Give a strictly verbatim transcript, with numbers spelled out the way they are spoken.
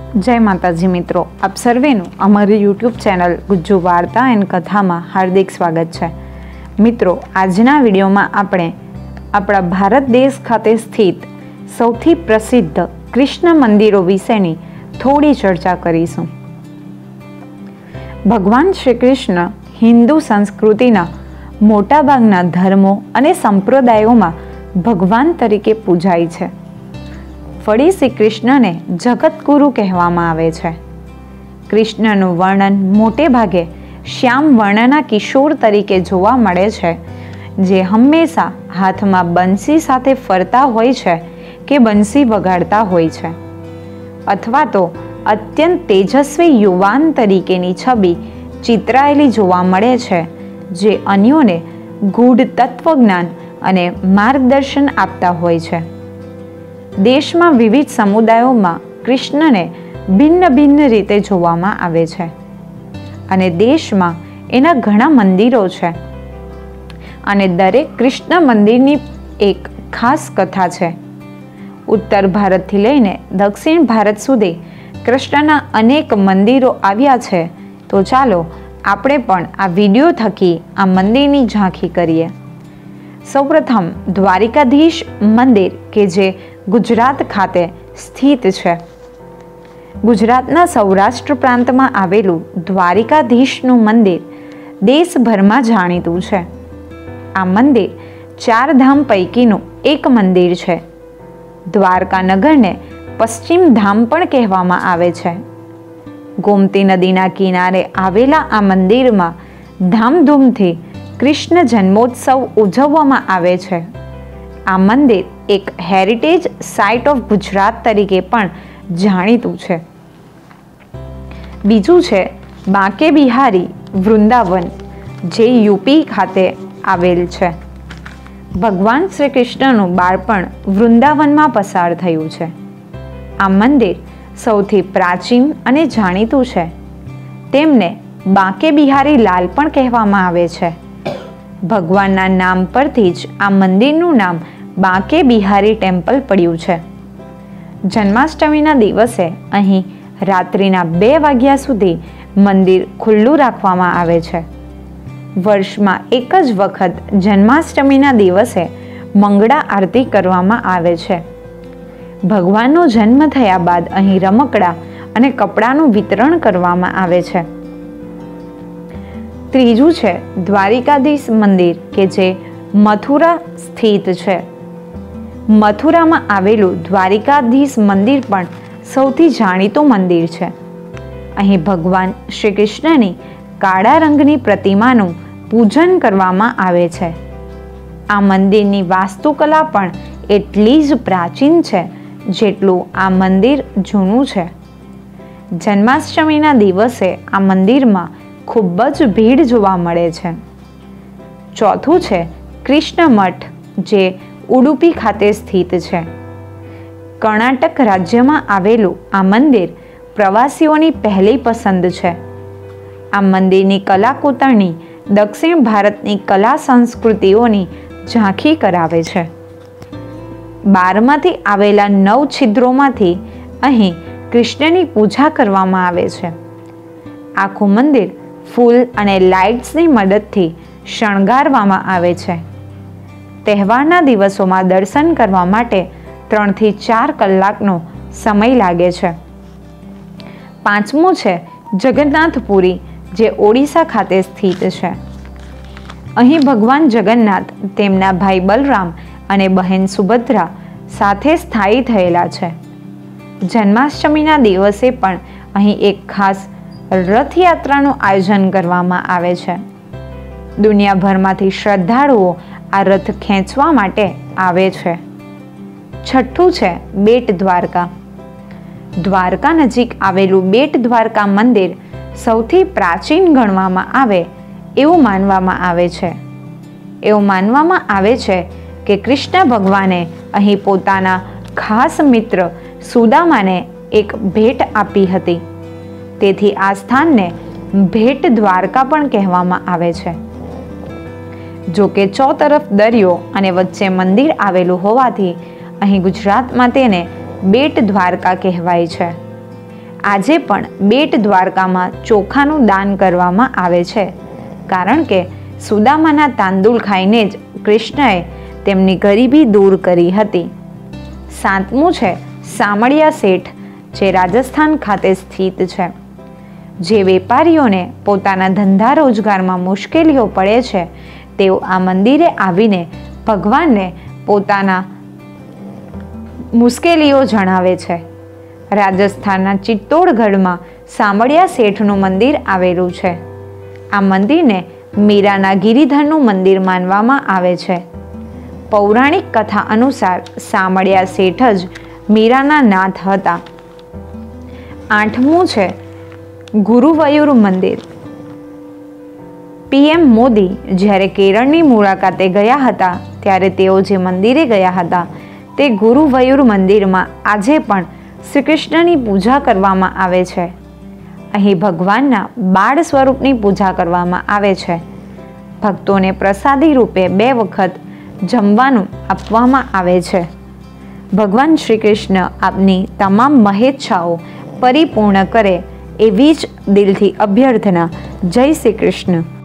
जय माताजी मित्रों, आप सर्वेनु अमरी यूट्यूब चैनल गुज्जू वार्ता एंड कथा में हार्दिक स्वागत है। मित्रों, आजना विडियो में आपणे अपना भारत देश खाते स्थित सौथी प्रसिद्ध कृष्ण मंदिरों विशेनी थोड़ी चर्चा करीशुं। भगवान श्री कृष्ण हिंदू संस्कृतिना मोटा भागना धर्मों अने संप्रदायों में भगवान तरीके पूजाय छे। वળી श्री कृष्ण ने जगतगुरु कहेवामां आवे छे। कृष्णनुं वर्णन मोटे भागे श्याम वर्णना किशोर तरीके जोवा मळे छे, जे हमेशा हाथ में बंसी साथे फरता होय छे के बंसी वगाड़ता होय छे, अथवा तो अत्यंत तेजस्वी युवान तरीकेनी छवि चित्रायेली जोवा मळे छे, जे अन्योने गूढ़ तत्वज्ञान अने मार्गदर्शन आपता होय छे। देश में विविध समुदायों में कृष्ण ने भिन्न भिन्न रीते जोवामां आवे छे अने देश में एना घणा मंदिरों छे अने दरेक कृष्ण मंदिरनी एक खास कथा छे। उत्तर भारत थी लईने दक्षिण भारत सुधी कृष्णना अनेक मंदिरों आव्या छे। तो चालो आपणे पण आ विडियो थकी आ मंदिरनी झांकी करीए। सौप्रथम द्वारिकाधीश मंदिर के जे गुजरात खाते स्थित है। गुजरातना सौराष्ट्र प्रांत में आवेलू द्वारिकाधीशनु मंदिर देशभर में जाणीतुं छे। आ मंदिर चार धाम पैकीनु एक मंदिर है। द्वारका नगर ने पश्चिम धाम पण कहेवामां आवे छे। गोमती नदीना किनारे आवेला आ मंदिर में धामधूमथी कृष्ण जन्मोत्सव उजववामां आवे छे। आ मंदिर एक हेरिटेज साइट ऑफ गुजरात तरीके पण जाणीतुं छे। बीजू छे बांके बिहारी वृंदावन, जे यूपी खाते आवेल छे। भगवान श्री कृष्णनुं बाळपण वृंदावन में पसार थयुं छे। आ मंदिर सौथी प्राचीन अने जाणीतुं छे। तेमने बांके बिहारी लाल पण कहेवामां आवे छे। भगवानना नाम परथी ज आ मंदिरनुं नाम बांके बिहारी टेम्पल पड्युं छे। जन्माष्टमीना दिवसे अहीं रात्रिना बे वाग्या सुधी मंदिर खुल्लुं राखवामां आवे छे। वर्षमां एक ज वखत जन्माष्टमीना दिवसे मंगळा आरती करवामां आवे छे। भगवाननो जन्म थया बाद अहीं रमकड़ा अने कपड़ानुं वितरण करवामां आवे छे। त्रीजू छे द्वारिकाधीश मंदिर के जे मथुरा स्थित छे। मथुरा में आवेलू द्वारिकाधीश मंदिर पण सौथी जाणीतुं मंदिर छे। अहीं भगवान श्री कृष्णनी काळा रंगनी प्रतिमानुं पूजन करवामां आवे छे। आ मंदिरनी वास्तुकला पण एटली ज प्राचीन छे जेटલું आ मंदिर जूનું छे। जन्माष्टमीना दिवसे आ मंदिरमां खूब ज भीड़ जोवा मळे छे। चौथुं छे कृष्ण मठ, जे उडुपी खाते स्थित है। कर्नाटक राज्य में आवेलू आ मंदिर प्रवासीओनी पहली पसंद है। आ मंदिरनी कलाकुतरणी दक्षिण भारतनी कला संस्कृतिओनी झांकी करावे छे। बारमांथी आवेला नव छिद्रोमांथी अहीं कृष्णनी पूजा करवामां आवे छे। आखुं मंदिर फूल अने लाइट्सनी मददथी शणगारवामां आवे छे। तहेवारना दिवसोमां दर्शन करवा माटे त्रण थी चार कलाकनो समय लागे छे। पांचमो छे जगन्नाथपुरी, जे ओडिशा खाते स्थित है। अहीं भगवान जगन्नाथ तेमना भाई बलराम अने बहन सुभद्रा साथे स्थायी थयेला छे। जन्माष्टमीना दिवसे पण अहीं एक खास रथयात्रानुं आयोजन करवामां आवे छे। दुनियाभरमांथी श्रद्धाळुओ आ रथ खेंचवा माटे आवे छे। छठ्ठुं छे बेट द्वारका। द्वारका नजीक आवेलू बेट द्वारका मंदिर सौथी प्राचीन गणवामां आवे एवुं मानवामां आवे छे। एवुं मानवामां आवे छे के कृष्ण भगवाने अहीं पोताना खास मित्र सुदामाने एक भेट आपी हती। तेथी आ स्थानने भेट द्वारका पण कहेवामां आवे छे। जो के चौ तरफ दरियो अने वच्चे मंदिर आवेलू होवाथी अहीं गुजरात में तेने बेट द्वारका कहेवाय छे। આજે પણ બેટ દ્વારકામાં ચોખાનું દાન કરવામાં આવે છે, કારણ કે સુદામાના તાંદુલ ખાઈને જ કૃષ્ણએ તેમની ગરીબી દૂર કરી હતી. સાતમું છે સામળિયા શેઠ, જે રાજસ્થાન ખાતે સ્થિત છે. જે વેપારીઓને પોતાના ધંધા રોજગારમાં મુશ્કેલીઓ પડે છે, તેઓ આ મંદિરે આવીને ભગવાનને પોતાના મુશ્કેલીઓ જણાવે છે. રાજસ્થાનના ચિત્તોડગઢમાં સામળિયા શેઠનું મંદિર આવેલું છે. આ મંદિરને મીરાના ગિરિધરનું મંદિર માનવામાં આવે છે. પૌરાણિક કથા અનુસાર સામળિયા શેઠ જ મીરાના નાથ હતા. આઠમું છે ગુરુવયુર મંદિર. પીએમ મોદી જ્યારે કેરળની મુલાકાતે ગયા હતા, ત્યારે તેઓ જે મંદિરે ગયા હતા તે ગુરુવયુર મંદિરમાં આજે પણ શ્રી કૃષ્ણની પૂજા કરવામાં આવે છે. અહીં ભગવાનના બાળ સ્વરૂપની પૂજા કરવામાં આવે છે. ભક્તોને પ્રસાદી રૂપે બે વખત જમવાનું આપવામાં આવે છે. ભગવાન શ્રી કૃષ્ણ આપની તમામ મહેચ્છાઓ પરિપૂર્ણ કરે એવી જ દિલથી અભ્યર્થના. જય શ્રી કૃષ્ણ.